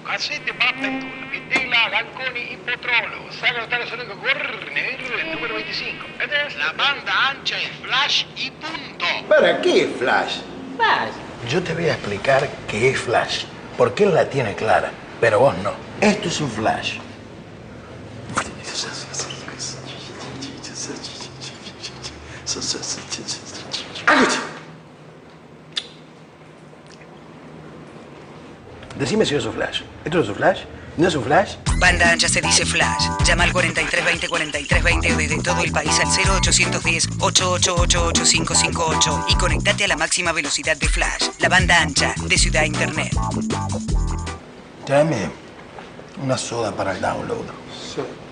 Hacete papel, Vitela, Ganconi y Potrolo. Saca notare solo que Corner, número 25. ¿Entendés? La banda ancha es flash y punto. ¿Para qué flash? Flash. Yo te voy a explicar qué es flash, porque él la tiene clara, pero vos no. Esto es un flash. Decime si es un flash. ¿Esto es un flash? ¿No es un flash? Banda ancha se dice flash. Llama al 4320-4320 o desde todo el país al 0810-888-8558 y conectate a la máxima velocidad de flash. La banda ancha de Ciudad Internet. Tráeme una soda para el download. Sí.